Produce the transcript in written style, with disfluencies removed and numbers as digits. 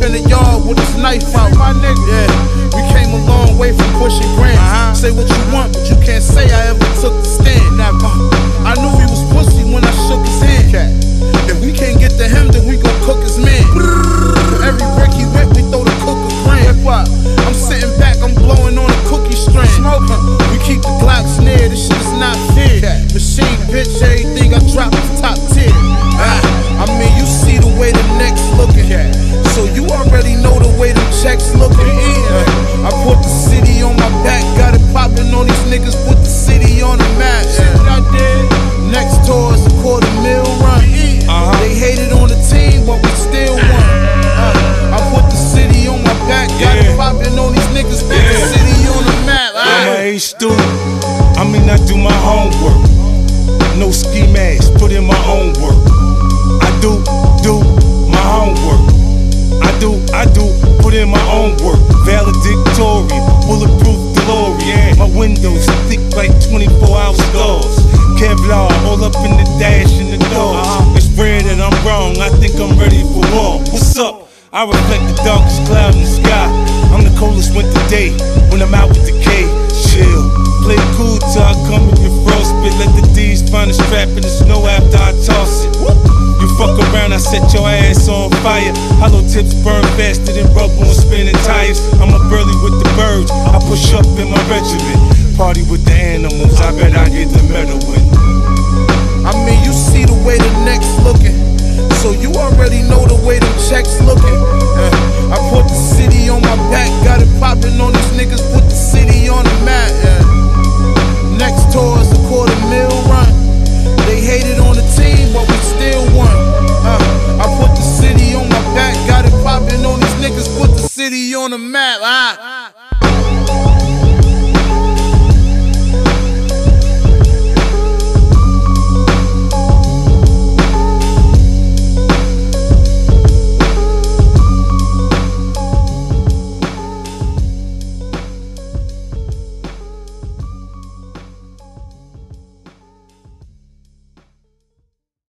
in the yard with his knife out. My nigga, yeah, we came a long way from pushing grams. Say what you want, but you can't say I ever took the stand. I knew he was pussy when I shook his hand. If we can't get to him, then we gon' cook his man. For every brick he whip, we throw the cook a gram. I'm sitting back, I'm blowing on a cookie strand. We keep the Glocks near, this shit is not fair. Machine bitch, everything I drop is top tier. I mean, you see the way the neck's looking, so you already know the way them checks looking. I put the city on my back, got it popping on these niggas, put the city on the map. I did. Next tour is a $250,000 run. They hated on the team, but we still won. I put the city on my back, got it popping on these niggas, put the city on the map. I'm a student, I mean I do my homework. No ski mask, put in my own work. I do my homework. I do, put in my own work. Valedictorian, bulletproof DeLorean. My windows thick like 24-hour stars. Kevlar all up in the dash and the doors. It's rare that I'm wrong, I think I'm ready for war. What's up? I reflect the darkest cloud in the sky. I'm the coldest winter day when I'm out with the K. Chill, play cool till I come with your frostbite. Let the D's find a strap in the snow after I toss it. You fuck around, I set your ass on fire. Hollow tips burn faster than rubber on spinning tires. I'm up early with the birds, I push up in my regiment. Party with the animals, I bet I get the medal win. I mean, you see the way the neck's looking, so you already know the way them checks looking. I put the city on my back, got it popping on these niggas, put the city on the map. Next tour is a $250,000 run. They hated on the team, but we still won. I put the city on my back, got it popping on these niggas, put the city on the map.